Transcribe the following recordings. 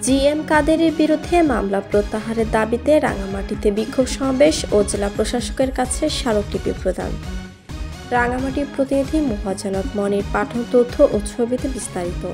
GM কাদেরের বিরুদ্ধে মামলা প্রত্যাহারের দাবিতে রাঙামাটিতে বিক্ষোভ সমাবেশ ও জেলা প্রশাসকের কাছে স্মারকলিপি প্রদান। রাঙামাটির প্রতিনিধি মোহাজ্জেনাত মনির পাঠক তথ্য ও ছবিতে বিস্তারিত।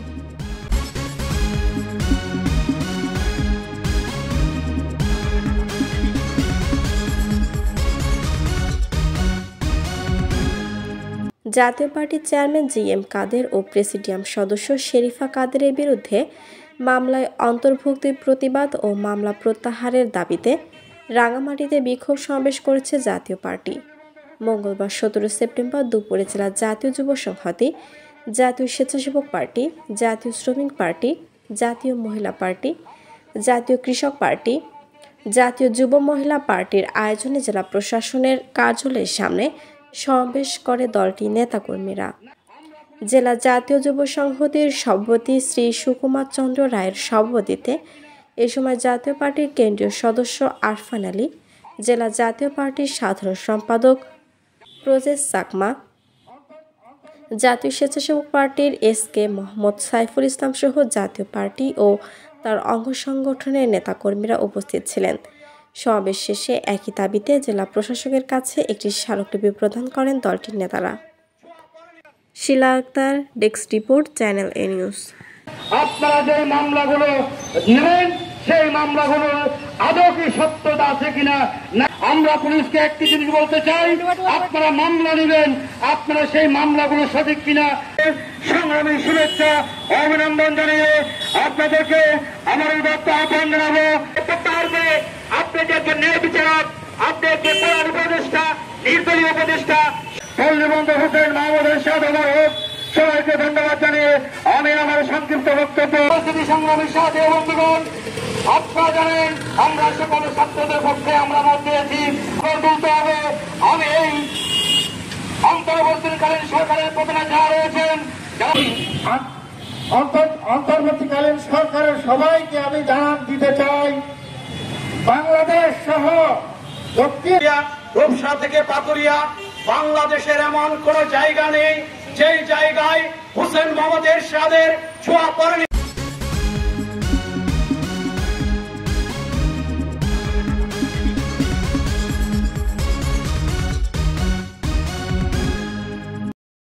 জাতীয় পার্টির চেয়ারম্যান জিএম কাদের ও প্রেসিডিয়াম সদস্য শেরিফা কাদেরের বিরুদ্ধে মামলায় অন্তর্ভুক্তির প্রতিবাদ ও মামলা প্রত্যাহারের দাবিতে রাঙামাটিতে বিক্ষোভ সমাবেশ করেছে জাতীয় পার্টি। মঙ্গলবার 17 সেপ্টেম্বর দুপুরে জেলা জাতীয় যুব সংহতি, জাতীয় স্বেচ্ছাসেবক পার্টি, জাতীয় শ্রমিক পার্টি, জাতীয় মহিলা পার্টি, জাতীয় কৃষক পার্টি, জাতীয় যুব মহিলা পার্টির আয়োজনে জেলা প্রশাসনের কার্যালয়ের সামনে সমাবেশ করে দলটির নেতাকর্মীরা। জেলা জাতীয় যুব সংহতির সভাপতি শ্রী সুকুমার চন্দ্র রায়ের সভাপতিত্বে এ সময় জাতীয় পার্টির কেন্দ্রীয় সদস্য আরফান আলী, জেলা জাতীয় পার্টির সাধারণ সম্পাদক প্রজেশ চাকমা, জাতীয় স্বেচ্ছাসেবক পার্টির এসকে মোহাম্মদ সাইফুল ইসলাম সহ জাতীয় পার্টি ও তার অঙ্গ সংগঠনের নেতাকর্মীরা উপস্থিত ছিলেন। সমাবেশ শেষে একই দাবিতে জেলা প্রশাসকের কাছে একটি স্মারকলিপি প্রদান করেন দলটির নেতারা। Shila Akter, desk report, channel এ নিউজ। আপনারা যে মামলাগুলো নেবেন সেই মামলাগুলো আদৌ কি সত্যতা আছে কিনা, আমরা পুলিশকে একটি জিনিস বলতে চাই, আপনারা মামলা নেবেন, আপনারা সেই মামলাগুলো সঠিক কিনা। সংগ্রামী শুভেচ্ছা অভিনন্দন জানিয়ে আপনাদেরকে আমার আহ্বান জানাবো। আপনাদেরকে ন্যায় বিচারক, আপনাদেরকে প্রধান উপদেষ্টা, নির্দলীয় উপদেষ্টা পল্লীবন্ধু হোসেন মাহমুদের সাথে সবাইকে ধন্যবাদ জানিয়ে আমি আমার সংক্ষিপ্ত বক্তব্য সংগ্রামী সাথে বন্ধুগণ, আপনারা জানেন আমরা সকল ছাত্রদের পক্ষে আমরা মত দিয়েছি তুলতে হবে। আমি এই অন্তর্বর্তীকালীন সরকারের প্রধান যারা রয়েছেন, অন্তর্বর্তীকালীন সরকারের সবাইকে আমি জানান দিতে চাই, বাংলাদেশ সহ দক্ষিণ রূপসা থেকে পাকুড়িয়া বাংলাদেশের এমন কোন জায়গা নেই যেই জায়গায় হোসেন মোহাম্মদ এরশাদের ছোঁয়া পড়েনি।